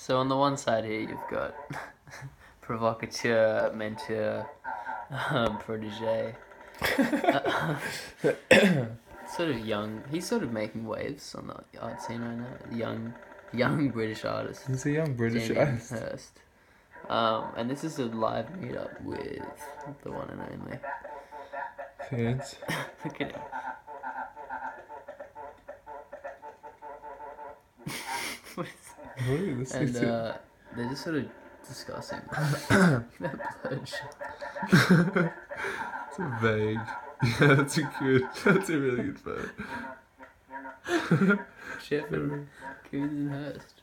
So on the one side here, you've got provocateur, mentor, protege. Sort of young. He's sort of making waves on the art scene right now. Young British artist. He's a young British Damien artist. Hirst. And this is a live meetup with the one and only. Koons. Look at him. What is What is this? and they're just sort of discussing that blood shot. It's a vague. Yeah, that's a good. That's a really good photo. Sheffield, Koons and Hirst.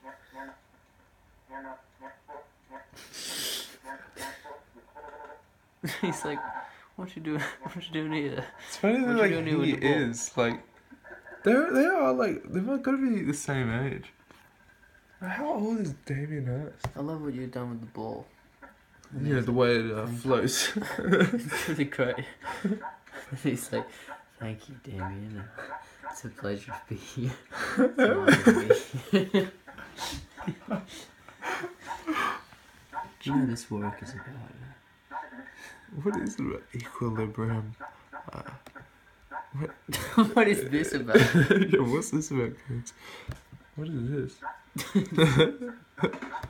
He's like, what you doing? What you doing here? It's funny that What like you doing here with he the ball? is like, they are like they've got to be the same age. How old is Damien Hirst? I love what you've done with the ball. Yeah, the way it flows. It's really great. He's like, thank you, Damien. It's a pleasure to be here. It's an honor to be here. Do you know this work is about? What is it about equilibrium? What is this about? Yeah, what's this about, kids? What is this?